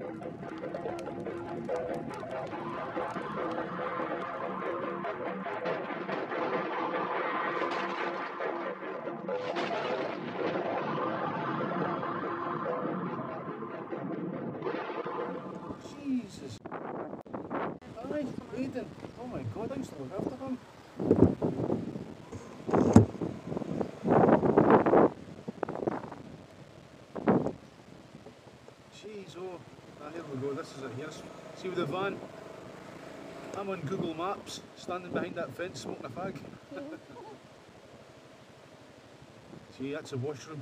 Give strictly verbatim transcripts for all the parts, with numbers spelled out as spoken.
Jesus. Aye, Aiden. Oh my God, I used to look after him. Jeez, oh. Ah, here we go, this is it here. See with the van? I'm on Google Maps, standing behind that fence smoking a fag. See, that's a washroom.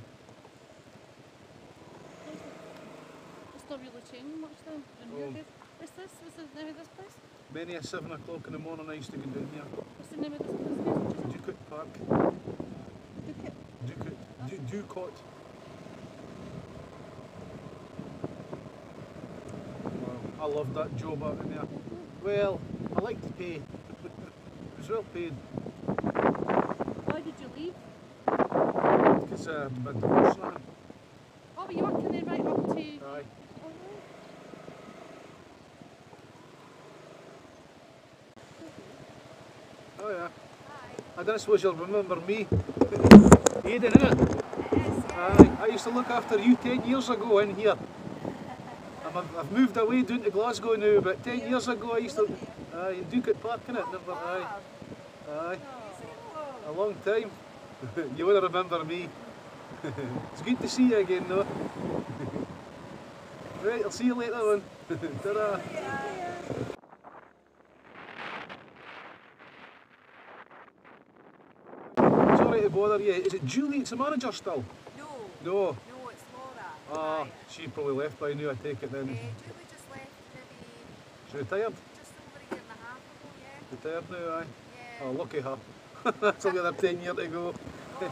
It's not really changing much then. Oh. What's this? What's the name of this place? Many a seven o'clock in the morning I used to go down here. What's the name of this place? Ducat Park. Ducat? Ducat. Du Ducat. Wow, I loved that job out in there. Well, I liked the pay. It was well paid. Why did you leave? Because uh, my divorce now. Oh, but you worked there right up to... Aye. Oh yeah. Hi. I don't suppose you'll remember me. Aiden, innit? Yes, yeah. Aye. I used to look after you ten years ago in here. I've, I've moved away down to Glasgow now, but ten years ago I used to... Aye, in Ducat Park, innit? Never, aye. Aye. A long time. You won't remember me. It's good to see you again though. Right, I'll see you later on. Ta-da. Sorry to bother you. Is it Julie? It's the manager still? No. No. No, it's Laura. Ah, Right. she probably left by now, I take it then. Uh, Julie just left maybe She retired? just over a year and a half ago, yeah. Retired now, aye. Yeah. Oh, lucky her. That's only another ten years to go. Oh,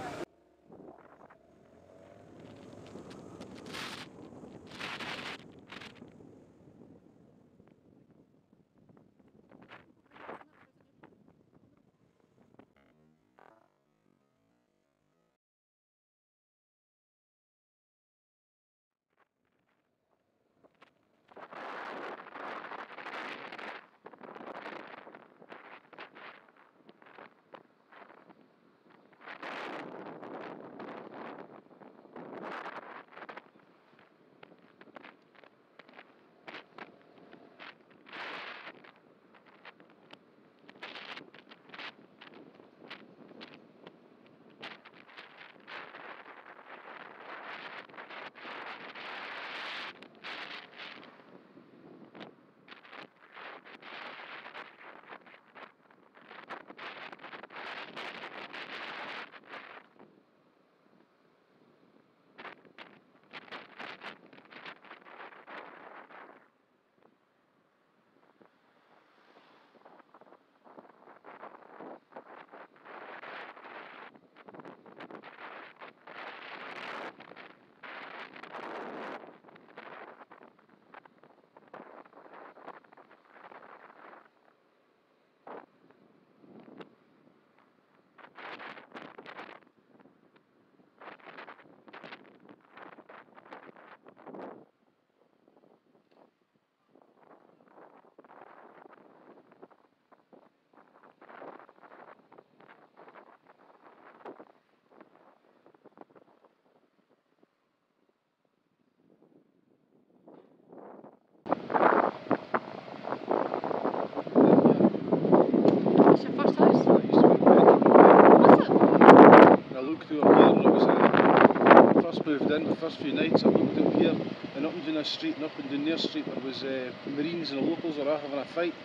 moved in, the first few nights I looked out here and up and down this street and up and down their street there was uh, Marines and the locals were having a fight.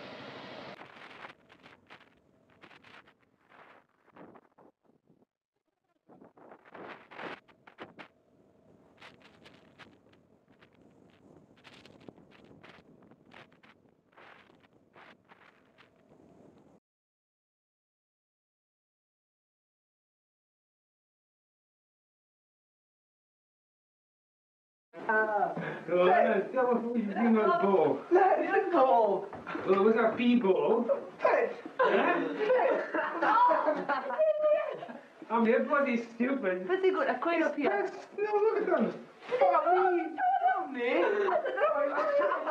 Ah, so let's tell us what you bring us ball. Let's go. Well, it was a pea ball. Piss. Yeah? I'm here bloody stupid. What's he got a coin up here? Piss. No, look at them. Oh, me. Not me.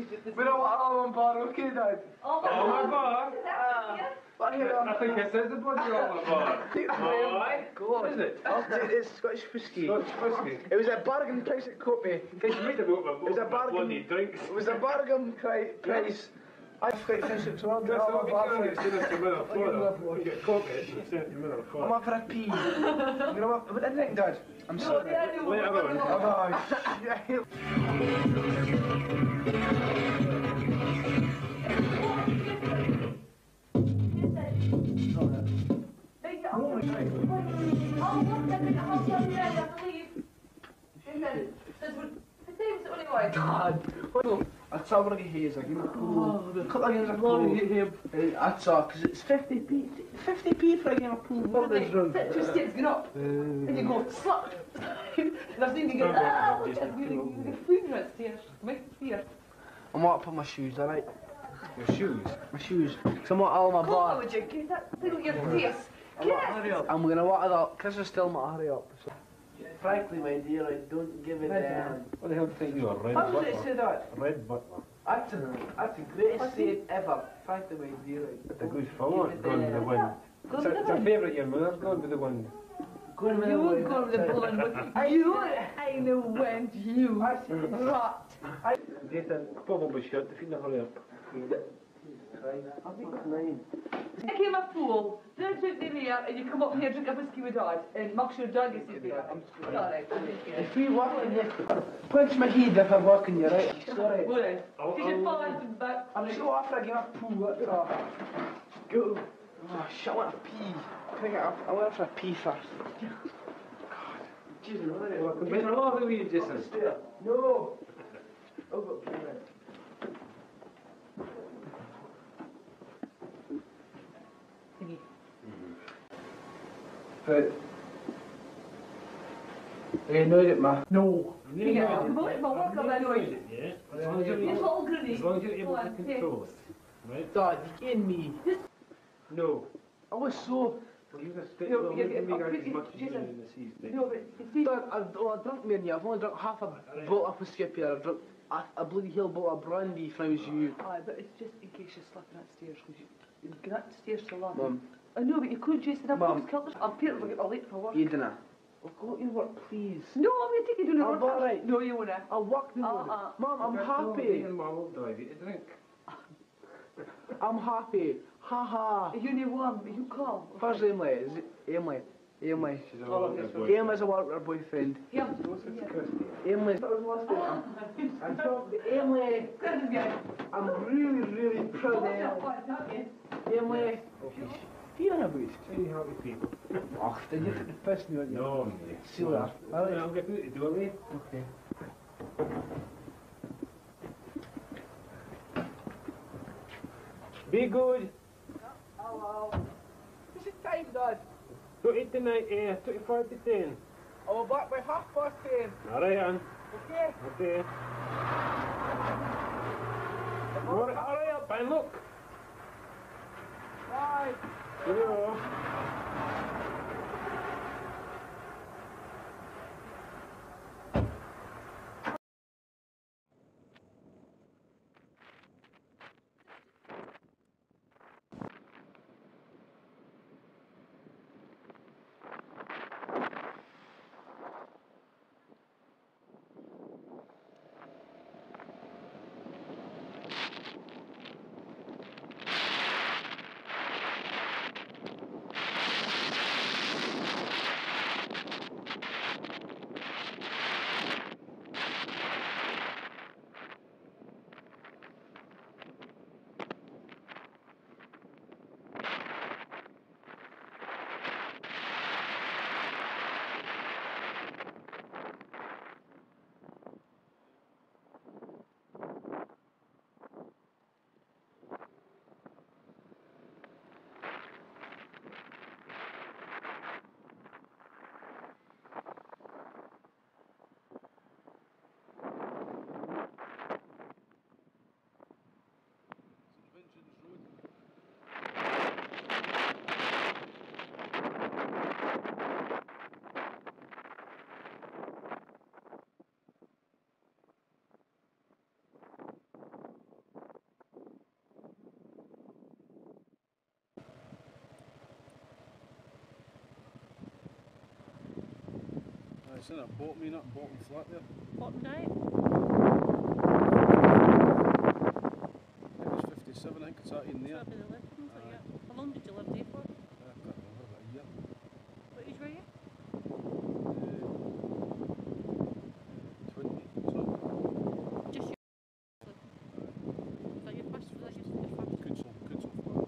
We're all, all on bar, okay, Dad? Oh, Oh, my bar? But here, I think it says the bloody on my bar. Oh, aye? God. Is it? I'll take this Scottish whiskey. Scotch whiskey. It was a bargain price at Courtney. Can you read about my It was a bargain. bloody drinks? It was a bargain cri- price. I've quite finished it, so I'm That's all what we bar do. for It's it. in a middle of I'll give you Florida. that one. You get cocked, you send it to middle of I'm Florida. up for a pee. You know what? But I didn't, Dad. I'm sorry. Later on. Oh, shit. God. That's all we're going to hear is like, you know, a couple of games of pool. That's all, because it's fifty p. fifty p for a game of pool. What is wrong? Two steps going up, and you go slap. And I've seen you go, ah, look at you, you flew right stairs, make fear. I'm going to put my shoes, alright? Your shoes? My shoes. Because I'm going to all my Come bar. on, would you get that thing on your face? Hurry up. I'm going to water that. Chris is still not hurry up. So. Frankly, my dear, I don't give a damn. What the hell do you think you are? Red How would I butler? say that? Red butler. That's, a, that's the greatest save ever. Frankly, my dear, I That's a don't good give fella. a Gone with the damn. wind. Go It's with a, the it's a wind. favourite your mother's gone with the wind. Going with the You wind, go with the that's it. blowing wind. You ain't the wind, you. Rot. Get a probably shut if you never hurry up. I think it's nine. I came a pool, don't drink the beer, and you come up here, drink a whiskey with Dad, and make sure Dad gets you there. I'm sorry. If we walk in here, punch my head if I walk in here, right? Sorry. Well then, did you fall into the back? I'm just go after I get a poo, that's all. Go. Oh, shit, I want a pee. Can I get a, I want for a pee first. God. Jesus, what Well, I can better all the way, Jason. No. I've got pee, right. But are you annoyed at me? No. Yeah, I'm going to work on that noise. Yeah? As long as you're It's able, all gritty. as long as you're able Go to on, take- control it. Right? Dad, you kidding me? No. I was so. Well, you just stay No, well, you you get- can make I'll out put as you- much as you Jason. do in the seas. Dave. No, but you see, Dad, I've, well, I've drunk more than you. I've only drunk half a bottle of whiskey up here. I've drunk a, a bloody hell bottle of brandy if I was you. aye, but it's just in case you're slipping upstairs, because you, you get upstairs so long. Mum, I know, but you could, Jason. I'm Mum. Mum. I'm Peter, we're getting late for work. you dinner. I'll go to work, please. No, I'm going to take you to the I'm work. alright. No, you won't. I'll work the morning. Uh-uh. Mum, I'm Me happy. and Mum will drive you to drink. I'm happy. Ha ha. You need one, you call. Where's Emily? Is it Emily? Emily. She's a worker boyfriend. Emily's a worker boyfriend. Yeah. It's Christy. Emily's. That was last name. I'm talking to Emily. Good guy. I'm really, really proud of Emily. Emily. Feel about it. Say happy people. Oh, did you take the piss me on you? No, mate. See you later. Well, I'll get you to do it, mate. Okay. Be good. Hello. What's the time, Dad? twenty to nine, eh, twenty-five to ten. I'll be back by half past ten. Alright, Ann. Okay? Okay. Alright, hurry up and look. Bye. Cheerio. It's in a bottom, in it, bottom flat there. Bottom right. I think it's fifty-seven, I think it's that in So there. that'd be the left one, so Aye. yeah. How long did you live there for? I can't remember, about a year. What age were you? Uh, twenty, something. Just your Is that your first, was that your, your first? Council, council flat.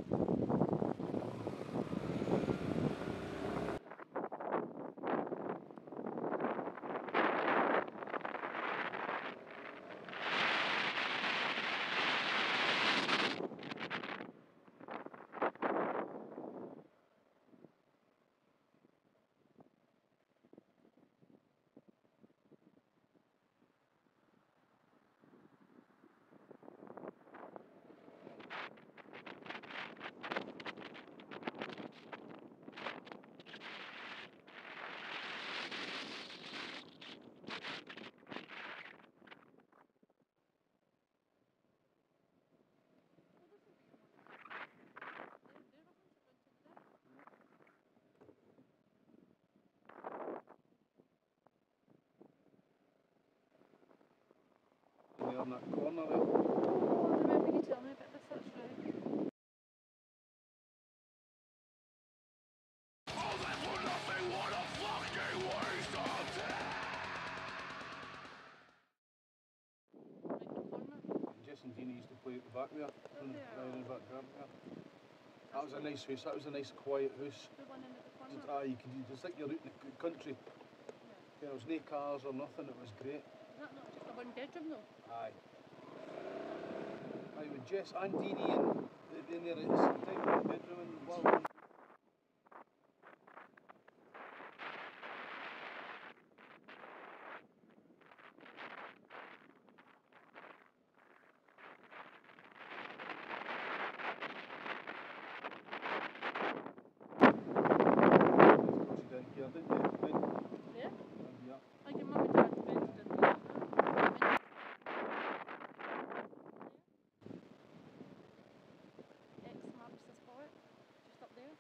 In there in that corner there. Oh, I remember you telling me about this, that's right. Right in the corner. And Jess and Jeannie used to play at the back there. In, there? right in the back garden there. That was a nice house, that was a nice quiet house. The one in at the corner. Ah, you could, it's like you're out in the c- country. Yeah. There was no cars or nothing, it was great. Is that not just a one bedroom though? Aye. Aye, with Jess and Deanie in, in there at the same time, one bedroom and well, one. She didn't here, didn't you? Didn't you? Yeah? And yeah. Like your mum and dad's friends didn't live there. X marks the spot. Just up there.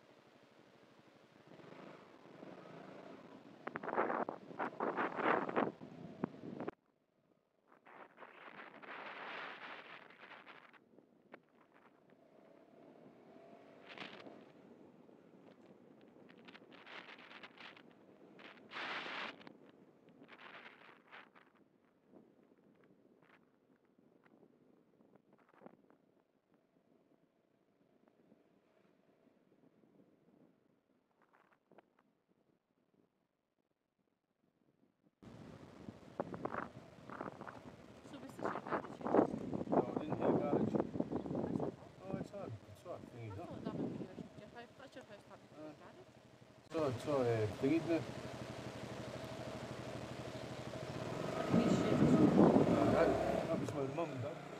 So was this your garage you just... No, I didn't hear garage. Oh, it's that, it's that thingy, I that. thought that would be your, your house. That's your house, that'd be your garage. So, it's that uh, thingy now. Like a wee shed or something. Uh, that, that was my mum and dad.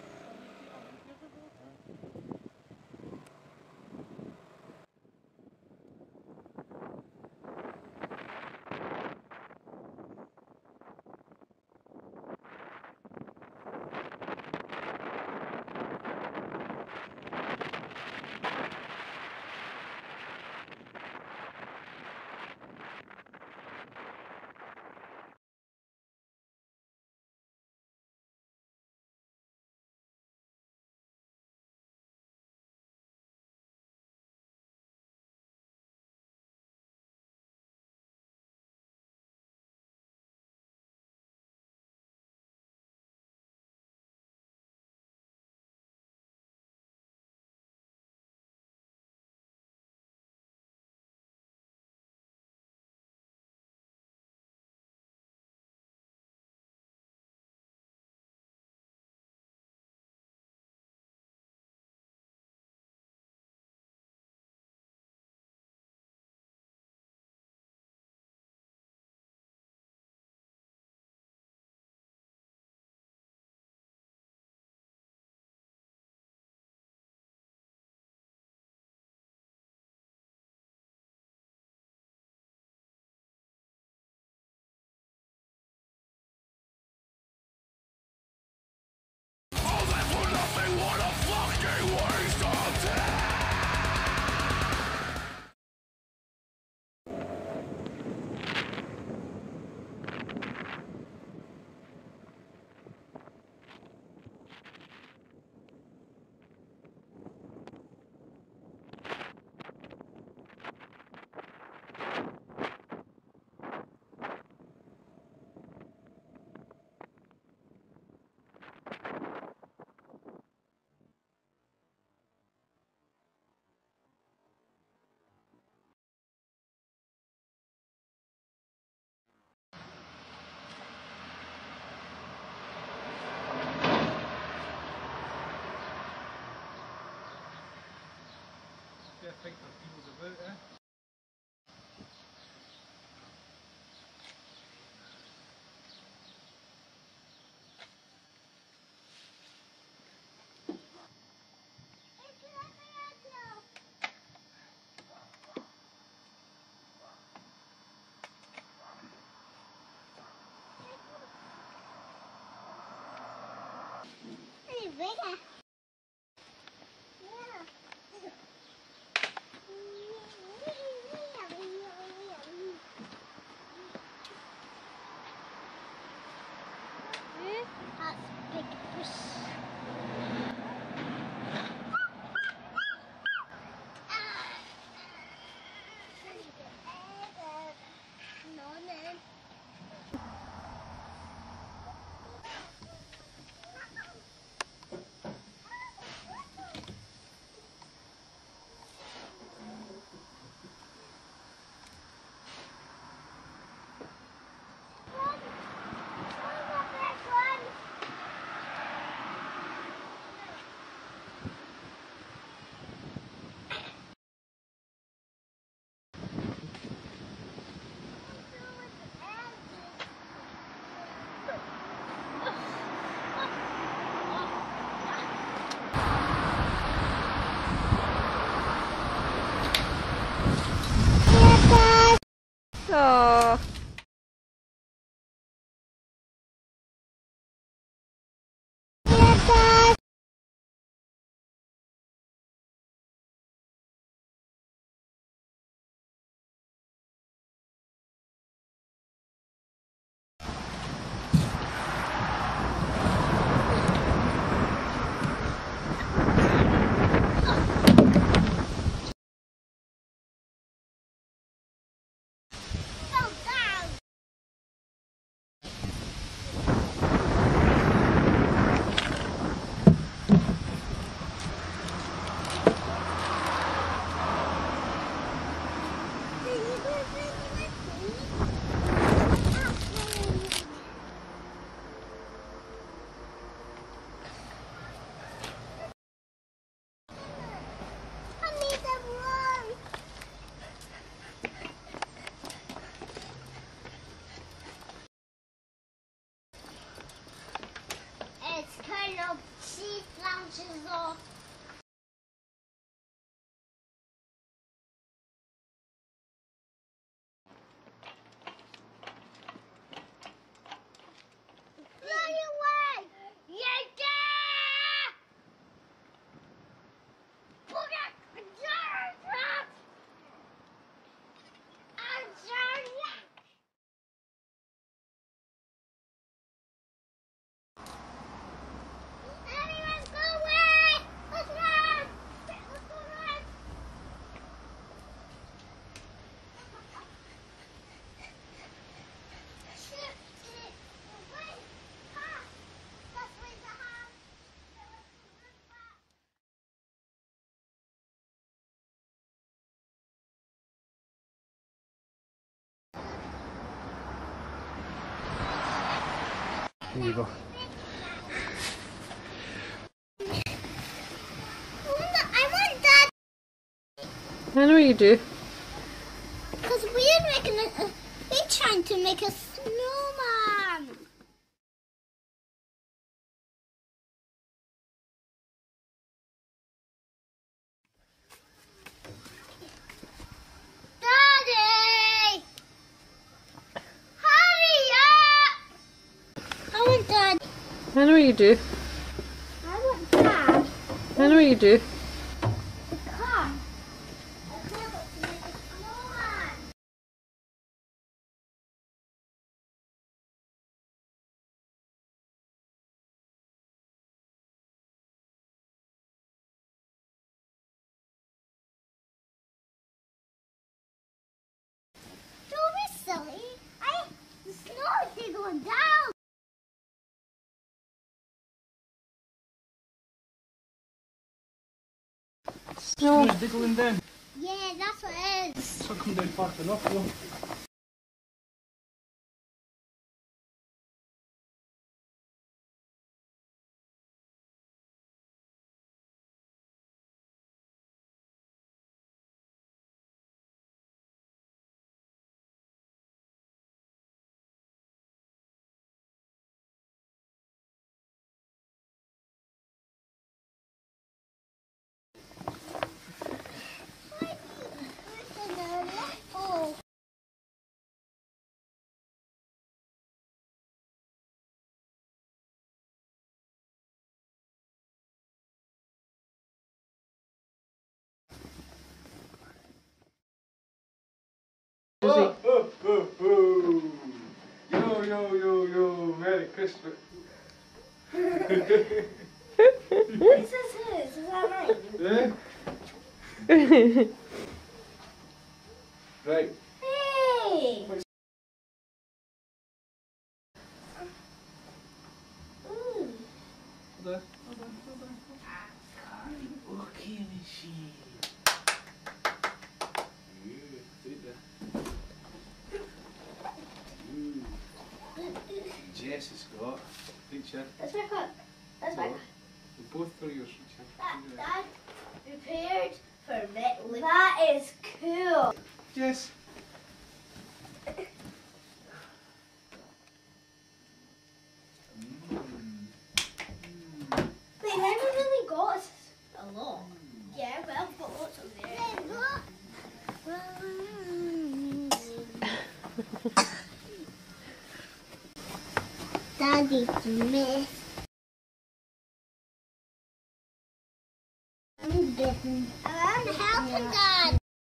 bigger. That's big fish. Oh. It's kind of sea bounces off. Fly away! Yeah, yeah! Booger! Jar! I'm sorry! Everyone go away! Let's run! Let's go run! Shit! Shit! Wait! Ha! That's way to have! Here you go. I want that I know you do. because we are making a, uh, we're trying to make a snowman. Daddy! Hurry up! I want Dad. I know you do. I want Dad. I know you do. Come. I want to make a snowman. Don't be silly. I, the snow is going down. No. Snow's diggling down. Yeah, that's what it is. It's not come down fast enough though. Oh, oh, oh, oh. Yo, yo, yo, yo, Merry Christmas. This is his, is that mine? Eh? Right. Hey! Ooh. Hold on. Okay, machine. Jess has got. Teacher. That's my cup. That's my cup. We both for yours, teacher. That, Dad prepared for me. That is cool. Jess. They never really got us a lot. Yeah, well, but what's up there? Daddy's miss. I'm bitten. I'm helping Dad.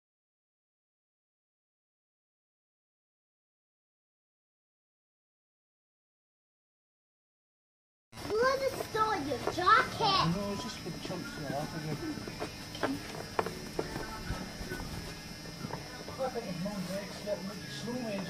What is still in your jacket? No, it's just for the chumps and all. I think it's Mum's eggs getting like snowmen.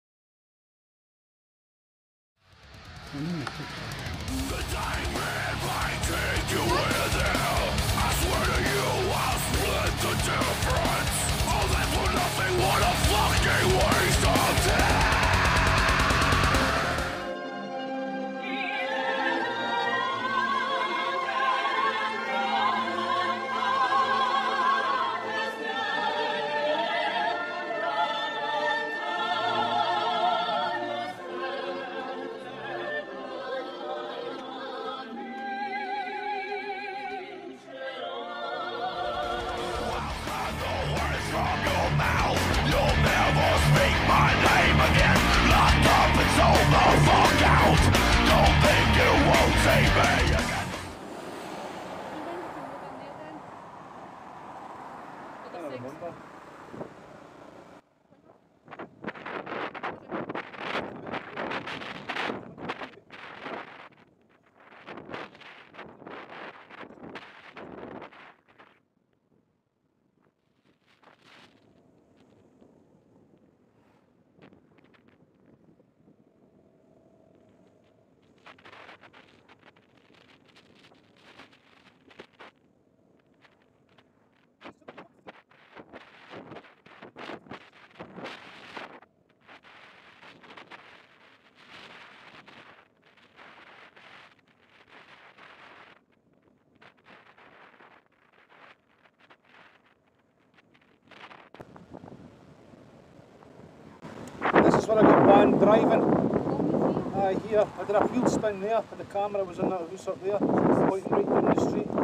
This is where I got banned driving. Uh, here, I did a field spin there, and the camera was in that house up there, pointing right down the street.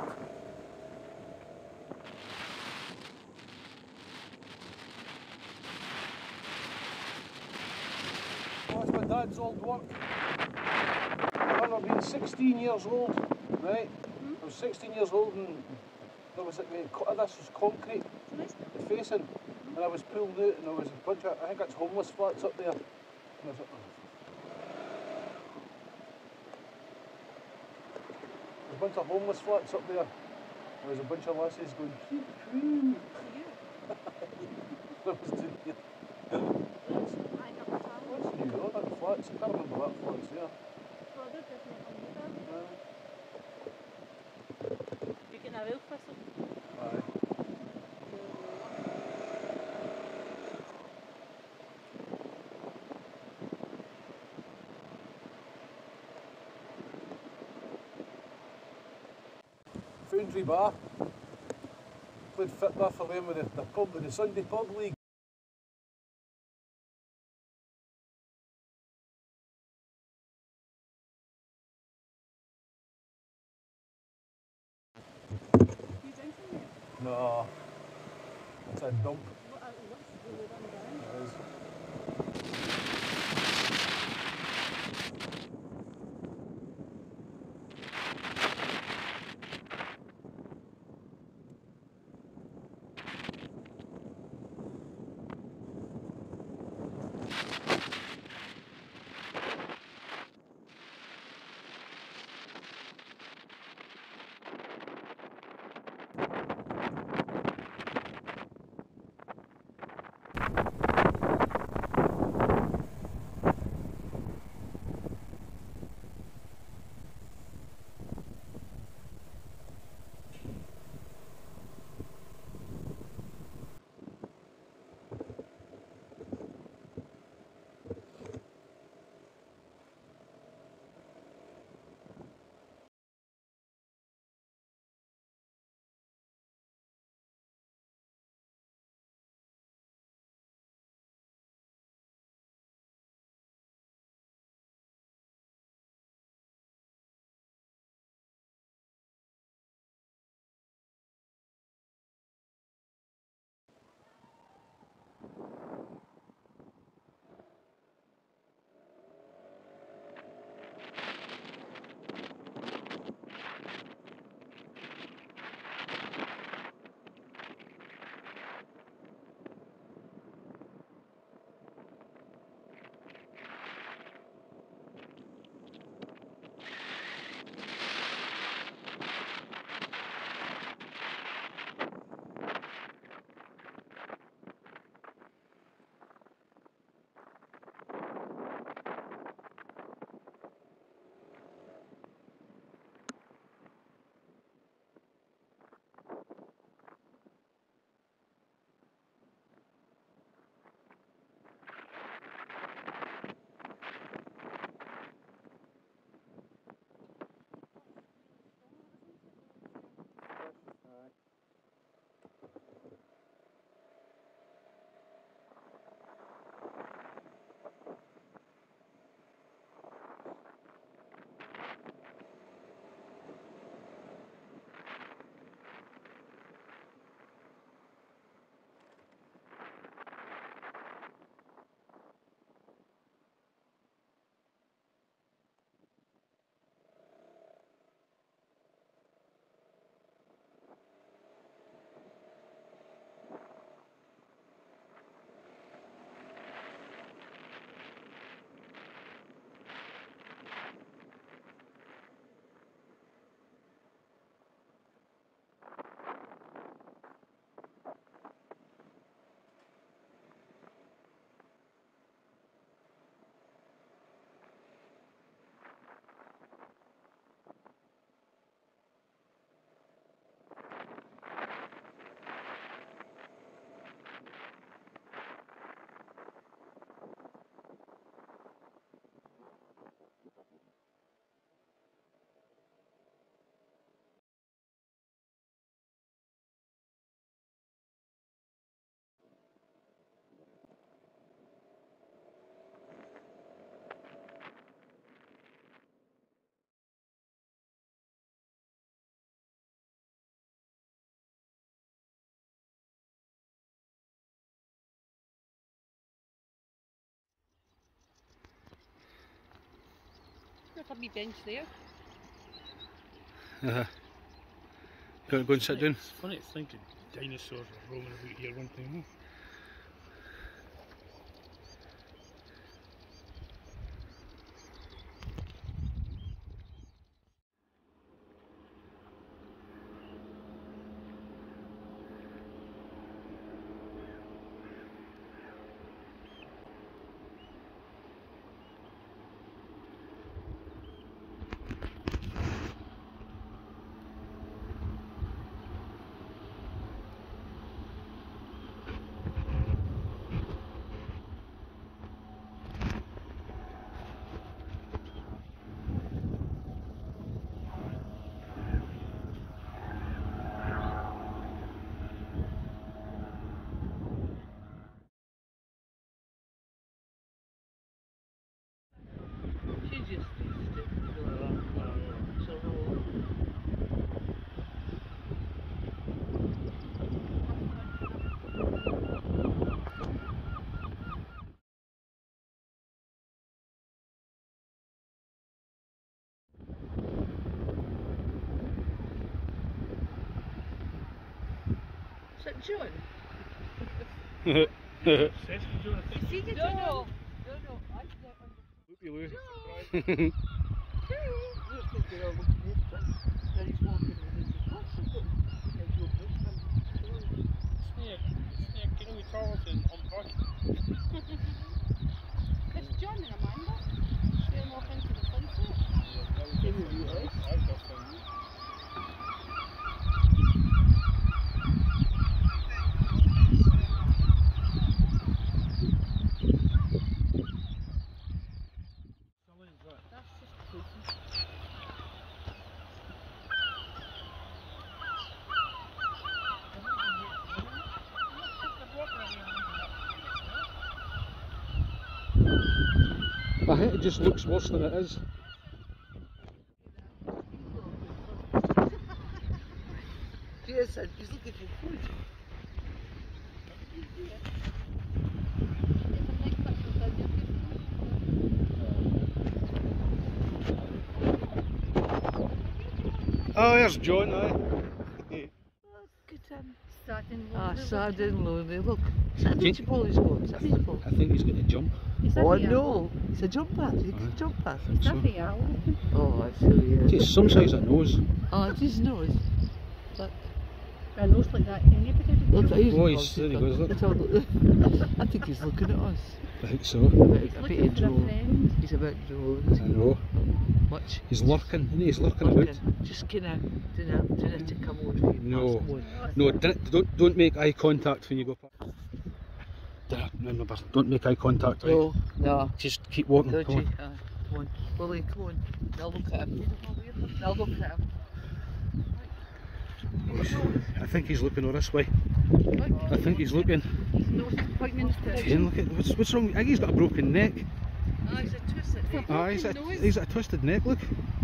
That's my dad's old work. I remember being sixteen years old, right? I was sixteen years old and there was like, this was concrete, the facing. And I was pulled out and there was a bunch of, I think that's homeless flats up there. And I was like, oh. There's a bunch of homeless flats up there. There was a bunch of lasses going, phew, phew. I was doing it. What's new though, that flats? I can't remember that flats there. Vilken är vi uppe så? Aye. Foundry Bar. Played football for them with the, the pub, with the Sunday Pub League. No, it's a dump. It is. with a wee bench there. Uh-huh. You want to go and sit down? It's funny to think of dinosaurs were roaming about here one time, huh? She just needs to go around. So, is that John? Sesame John, I think. See you, John? No, no, no, I Whoopie Lou. Just think they're all looking at him. Then he's walking in the what's he got? There's your bushman. Snake, snake, you know we travelled in on back. It's John and Amanda. They're off into the sunset. They were you, right? I've got some. That's just crazy. I think it just looks worse than it is. Jason, he's looking for food. Oh, there's John, aye. Look at him. Sad and Ah, lonely. sad and lonely. Look. Is that Nancy Paul's got? Is that Nancy Paul? I think he's going to jump. Is that Oh the no, it's a jump path. It's Aye. a jump path. Is that the owl? Oh, I see, yeah. It's some size of nose. Oh, it's his nose. Look. A nose like that. Anybody would Look, do. he's Oh, he's- there he goes, look. Let's have a look. I think he's looking at us. I think so. I bet, I bet he Looking for a drove. friend. He's about to drove. I know. Much. He's lurking, isn't he? He's lurking about. Looking. Just kind of didn't didn't to come on for you. No. Come on. No, don't, don't don't make eye contact when you go past. There, remember, don't make eye contact. Right? No, no. Just keep walking. Don't Come you? on. Uh, come on. Willie, come on. Now look at him. Now look at him. I think he's looking all this way. I think he's looking. His nose is pointing in this Ken, direction. look at what's, what's wrong? I think he's got a broken neck. Ah, he's a twisted neck. Ah, he's got, nose. he's got a twisted neck. Look.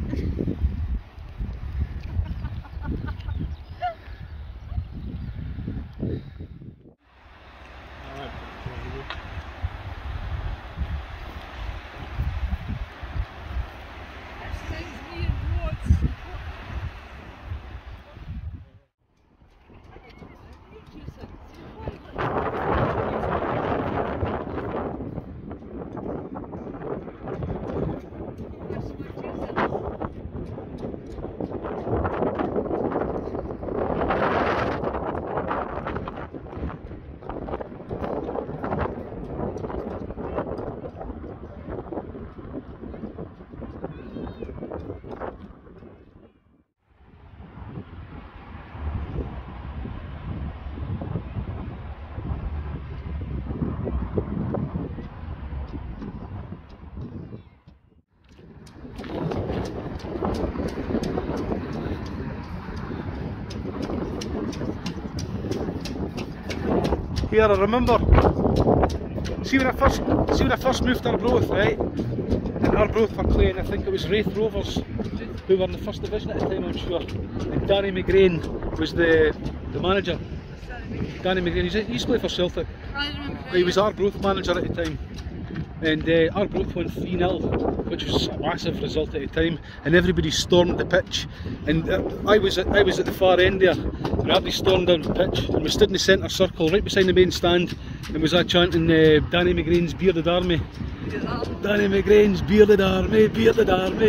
Here, I remember. See when I first, see when I first moved to Arbroath, right? And Arbroath were playing, I think it was Raith Rovers, who were in the first division at the time, I'm sure. And Danny McGrain was the the manager. Danny McGrain, he used to play for Celtic. I remember. He was Arbroath manager at the time. and uh, Arbroath won three nil, which was a massive result at the time, and everybody stormed the pitch, and uh, I was at, I was at the far end there, and everybody stormed down the pitch, and we stood in the centre circle right beside the main stand, and was I chanting uh, Danny McGrain's Bearded Army. Danny McGrain's Bearded Army, Bearded Army.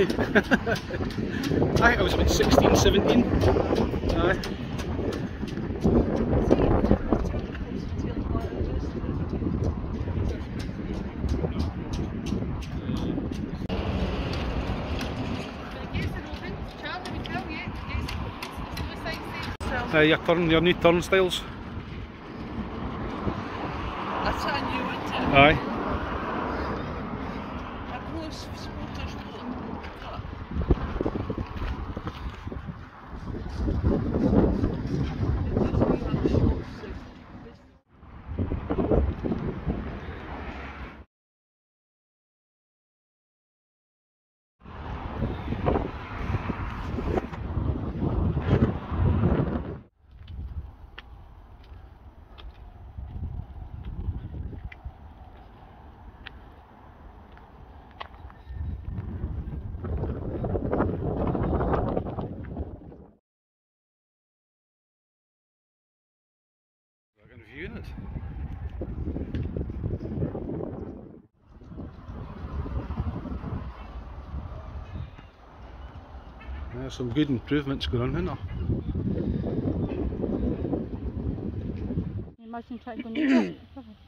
I think I was about sixteen, seventeen. Aye. Uh, your turn, your new turnstiles. That's a new one. Aye. A close supporters Viewing it. There's some good improvements going on here. Imagine trying to go near that.